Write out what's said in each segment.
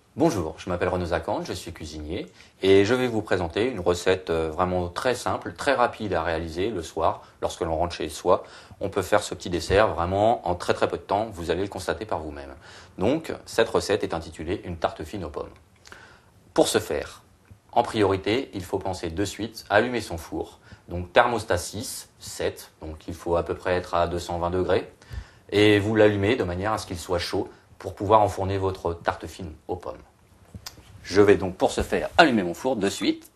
Bonjour, je m'appelle Renaud Zacante, je suis cuisinier et je vais vous présenter une recette vraiment très simple, très rapide à réaliser le soir lorsque l'on rentre chez soi. On peut faire ce petit dessert vraiment en très peu de temps, vous allez le constater par vous-même. Donc cette recette est intitulée une tarte fine aux pommes. Pour ce faire, en priorité, il faut penser de suite à allumer son four. Donc thermostat 6, 7, donc il faut à peu près être à 220 degrés. Et vous l'allumez de manière à ce qu'il soit chaud pour pouvoir enfourner votre tarte fine aux pommes. Je vais donc pour ce faire allumer mon four de suite.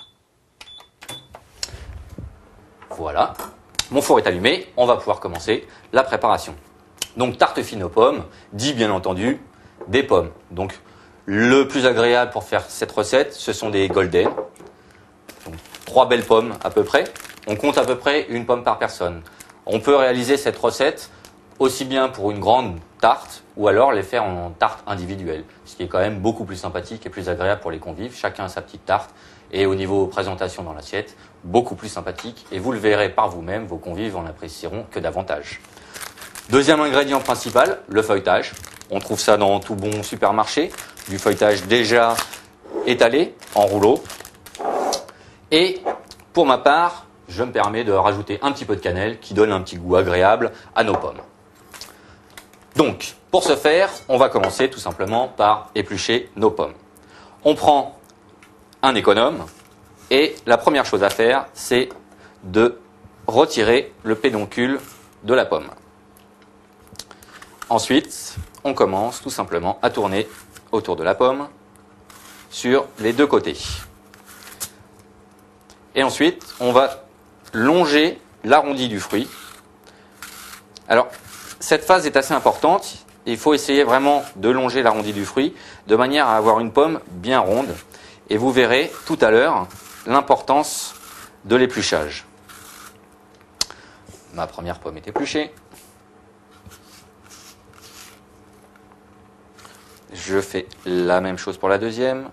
Voilà, mon four est allumé, on va pouvoir commencer la préparation. Donc tarte fine aux pommes, dit bien entendu des pommes. Donc le plus agréable pour faire cette recette, ce sont des golden. Donc 3 belles pommes à peu près. On compte à peu près une pomme par personne. On peut réaliser cette recette aussi bien pour une grande tarte ou alors les faire en tarte individuelle, ce qui est quand même beaucoup plus sympathique et plus agréable pour les convives. Chacun a sa petite tarte et au niveau présentation dans l'assiette, beaucoup plus sympathique et vous le verrez par vous-même, vos convives en apprécieront que davantage. Deuxième ingrédient principal, le feuilletage. On trouve ça dans tout bon supermarché, du feuilletage déjà étalé en rouleau. Et pour ma part, je me permets de rajouter un petit peu de cannelle qui donne un petit goût agréable à nos pommes. Donc, pour ce faire, on va commencer tout simplement par éplucher nos pommes. On prend un économe et la première chose à faire, c'est de retirer le pédoncule de la pomme. Ensuite, on commence tout simplement à tourner autour de la pomme sur les deux côtés. Et ensuite, on va longer l'arrondi du fruit. Alors, cette phase est assez importante. Il faut essayer vraiment de longer l'arrondi du fruit de manière à avoir une pomme bien ronde. Et vous verrez tout à l'heure l'importance de l'épluchage. Ma première pomme est épluchée. Je fais la même chose pour la deuxième.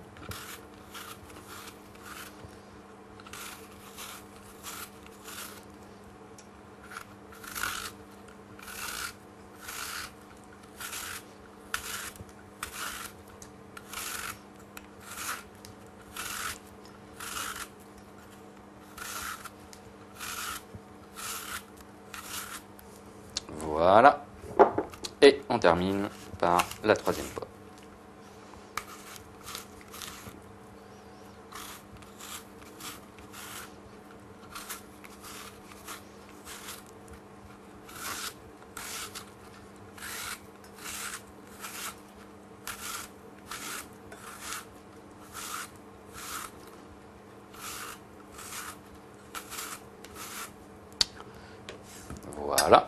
Voilà. Et on termine par la troisième pomme. Voilà.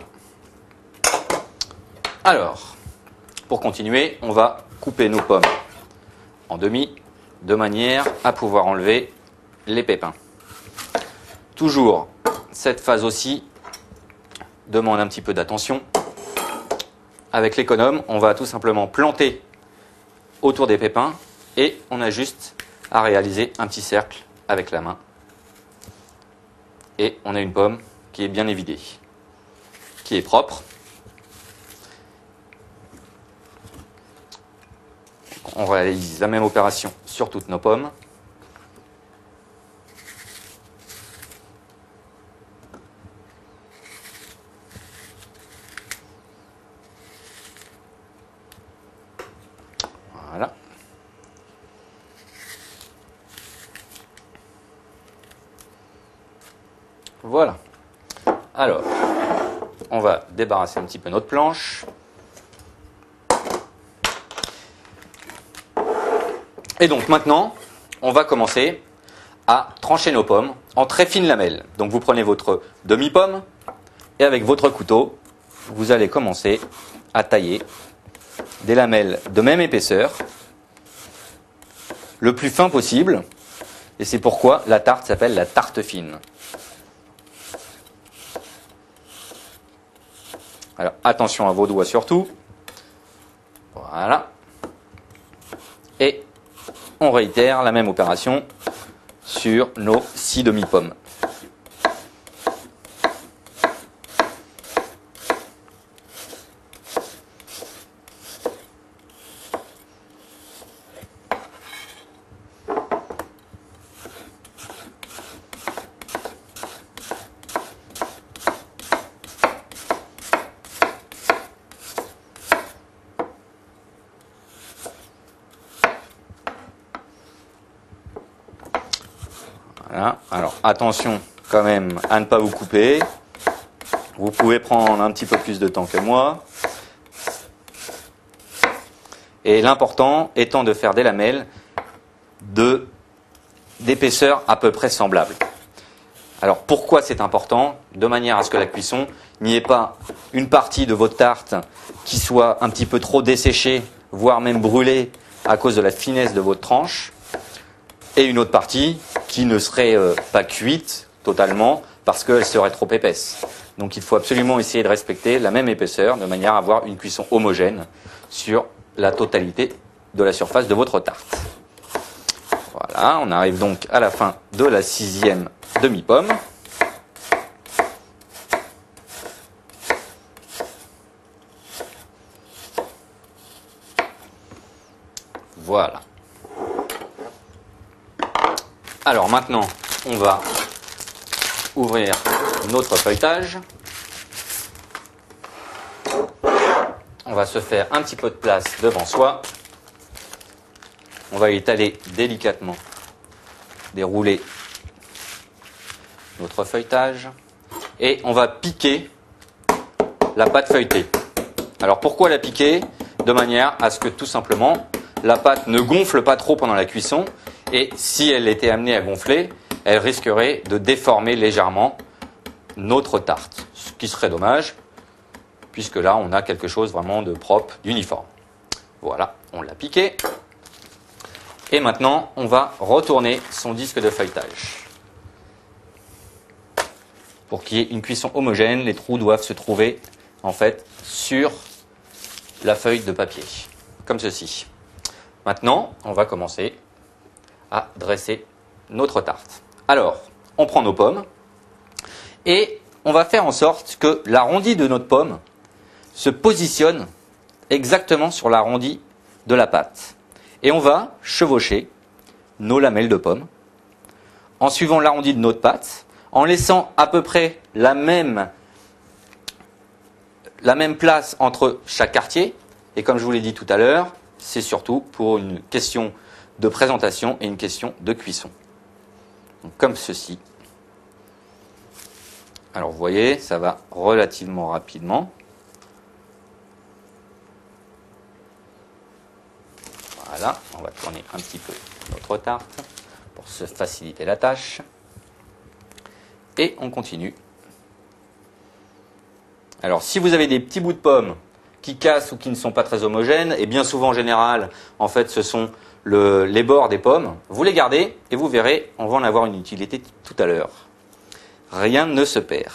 Alors, pour continuer, on va couper nos pommes en demi, de manière à pouvoir enlever les pépins. Toujours, cette phase aussi demande un petit peu d'attention. Avec l'économe, on va tout simplement planter autour des pépins et on a juste à réaliser un petit cercle avec la main. Et on a une pomme qui est bien évidée, qui est propre. On réalise la même opération sur toutes nos pommes. Voilà. Voilà. Alors, on va débarrasser un petit peu notre planche. Et donc maintenant, on va commencer à trancher nos pommes en très fines lamelles. Donc vous prenez votre demi-pomme et avec votre couteau, vous allez commencer à tailler des lamelles de même épaisseur, le plus fin possible. Et c'est pourquoi la tarte s'appelle la tarte fine. Alors attention à vos doigts surtout. Voilà. Et on réitère la même opération sur nos 6 demi-pommes. Voilà. Alors attention quand même à ne pas vous couper. Vous pouvez prendre un petit peu plus de temps que moi. Et l'important étant de faire des lamelles d'épaisseur à peu près semblable. Alors pourquoi c'est important? De manière à ce que la cuisson n'y ait pas une partie de votre tarte qui soit un petit peu trop desséchée, voire même brûlée à cause de la finesse de votre tranche, et une autre partie qui ne serait pas cuite totalement parce qu'elle serait trop épaisse. Donc il faut absolument essayer de respecter la même épaisseur de manière à avoir une cuisson homogène sur la totalité de la surface de votre tarte. Voilà, on arrive donc à la fin de la 6e demi-pomme. Voilà. Alors maintenant, on va ouvrir notre feuilletage. On va se faire un petit peu de place devant soi. On va étaler délicatement, dérouler notre feuilletage et on va piquer la pâte feuilletée. Alors pourquoi la piquer? De manière à ce que tout simplement la pâte ne gonfle pas trop pendant la cuisson et si elle était amenée à gonfler, elle risquerait de déformer légèrement notre tarte, ce qui serait dommage puisque là on a quelque chose vraiment de propre, d'uniforme. Voilà, on l'a piqué. Et maintenant, on va retourner son disque de feuilletage. Pour qu'il y ait une cuisson homogène, les trous doivent se trouver en fait sur la feuille de papier, comme ceci. Maintenant, on va commencer à dresser notre tarte. Alors, on prend nos pommes et on va faire en sorte que l'arrondi de notre pomme se positionne exactement sur l'arrondi de la pâte. Et on va chevaucher nos lamelles de pommes en suivant l'arrondi de notre pâte, en laissant à peu près la même place entre chaque quartier. Et comme je vous l'ai dit tout à l'heure, c'est surtout pour une question de présentation et une question de cuisson. Donc, comme ceci. Alors vous voyez, ça va relativement rapidement. Voilà, on va tourner un petit peu notre tarte pour se faciliter la tâche. Et on continue. Alors si vous avez des petits bouts de pommes qui cassent ou qui ne sont pas très homogènes, et bien souvent en général, en fait ce sont les bords des pommes, vous les gardez et vous verrez, on va en avoir une utilité tout à l'heure. Rien ne se perd.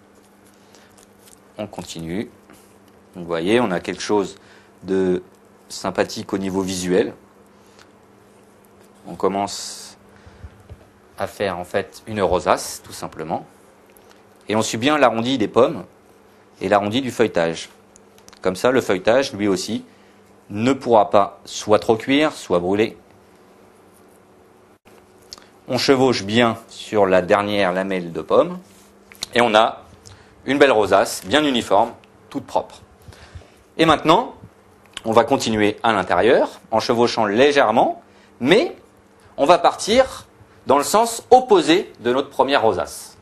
On continue. Vous voyez, on a quelque chose de sympathique au niveau visuel. On commence à faire en fait une rosace, tout simplement. Et on suit bien l'arrondi des pommes et l'arrondi du feuilletage. Comme ça, le feuilletage, lui aussi, ne pourra pas soit trop cuire, soit brûler. On chevauche bien sur la dernière lamelle de pomme. Et on a une belle rosace, bien uniforme, toute propre. Et maintenant, on va continuer à l'intérieur, en chevauchant légèrement, mais on va partir dans le sens opposé de notre première rosace.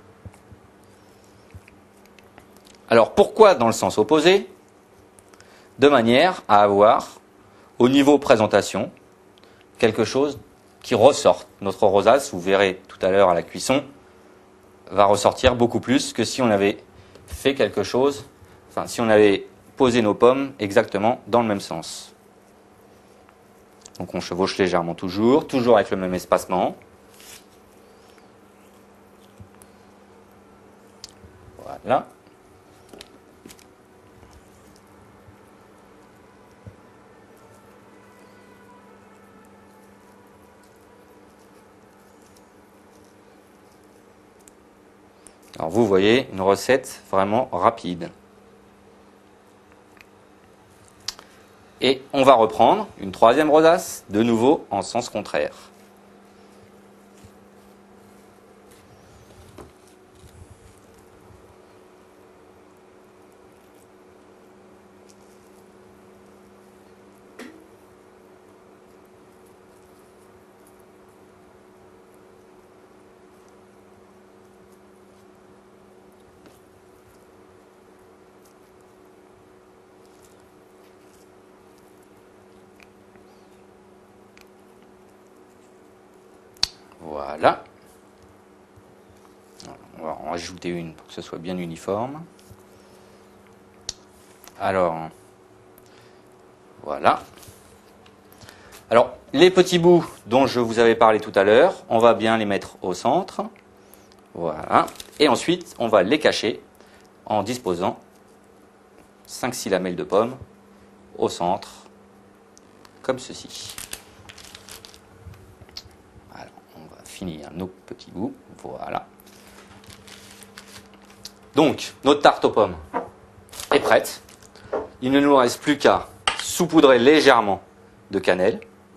Alors pourquoi dans le sens opposé? De manière à avoir, au niveau présentation, quelque chose qui ressorte. Notre rosace, vous verrez tout à l'heure à la cuisson, va ressortir beaucoup plus que si on avait fait quelque chose, enfin si on avait posé nos pommes exactement dans le même sens. Donc on chevauche légèrement toujours avec le même espacement. Voilà. Alors vous voyez une recette vraiment rapide. Et on va reprendre une troisième rosace, de nouveau en sens contraire. Voilà. On va en rajouter une pour que ce soit bien uniforme. Alors, voilà. Alors, les petits bouts dont je vous avais parlé tout à l'heure, on va bien les mettre au centre. Voilà. Et ensuite, on va les cacher en disposant 5-6 lamelles de pommes au centre, comme ceci. Alors, on va finir nos petits bouts. Voilà. Donc, notre tarte aux pommes est prête. Il ne nous reste plus qu'à saupoudrer légèrement de cannelle.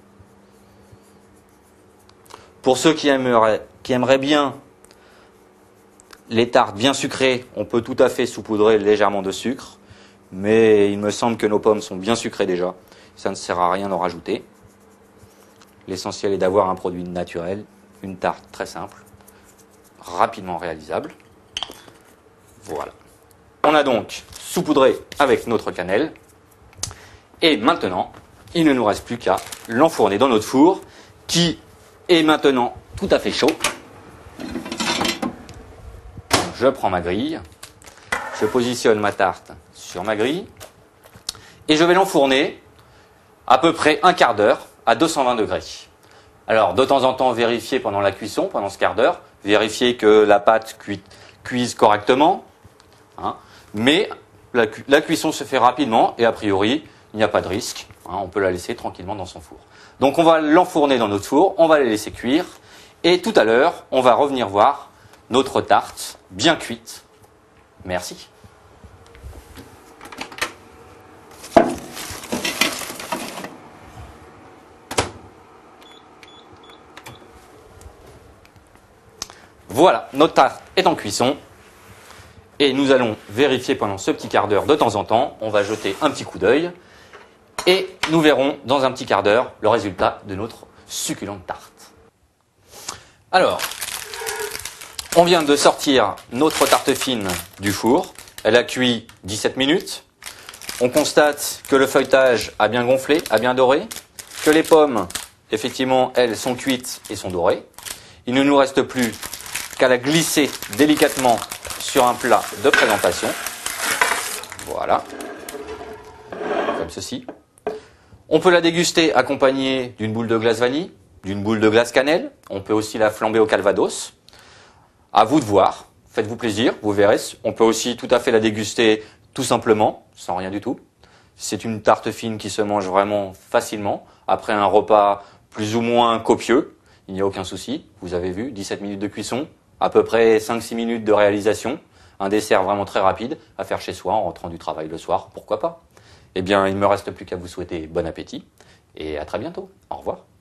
Pour ceux qui aimeraient bien les tartes bien sucrées, on peut tout à fait saupoudrer légèrement de sucre. Mais il me semble que nos pommes sont bien sucrées déjà. Ça ne sert à rien d'en rajouter. L'essentiel est d'avoir un produit naturel, une tarte très simple, rapidement réalisable. Voilà. On a donc saupoudré avec notre cannelle. Et maintenant, il ne nous reste plus qu'à l'enfourner dans notre four qui est maintenant tout à fait chaud. Je prends ma grille, je positionne ma tarte sur ma grille et je vais l'enfourner à peu près un quart d'heure à 220 degrés. Alors de temps en temps vérifier pendant la cuisson, pendant ce quart d'heure, vérifier que la pâte cuise correctement, hein. Mais la cuisson se fait rapidement et a priori il n'y a pas de risque, hein, on peut la laisser tranquillement dans son four. Donc on va l'enfourner dans notre four, on va la laisser cuire et tout à l'heure on va revenir voir notre tarte bien cuite. Merci. Voilà, notre tarte est en cuisson. Et nous allons vérifier pendant ce petit quart d'heure de temps en temps. On va jeter un petit coup d'œil. Et nous verrons dans un petit quart d'heure le résultat de notre succulente tarte. Alors, on vient de sortir notre tarte fine du four. Elle a cuit 17 minutes. On constate que le feuilletage a bien gonflé, a bien doré. Que les pommes, effectivement, elles sont cuites et sont dorées. Il ne nous reste plus qu'à la glisser délicatement sur un plat de présentation. Voilà. Comme ceci. On peut la déguster accompagnée d'une boule de glace vanille, d'une boule de glace cannelle. On peut aussi la flamber au calvados. À vous de voir. Faites-vous plaisir, vous verrez. On peut aussi tout à fait la déguster tout simplement, sans rien du tout. C'est une tarte fine qui se mange vraiment facilement. Après un repas plus ou moins copieux, il n'y a aucun souci. Vous avez vu, 17 minutes de cuisson, à peu près 5-6 minutes de réalisation. Un dessert vraiment très rapide à faire chez soi en rentrant du travail le soir, pourquoi pas. Eh bien, il ne me reste plus qu'à vous souhaiter bon appétit et à très bientôt. Au revoir.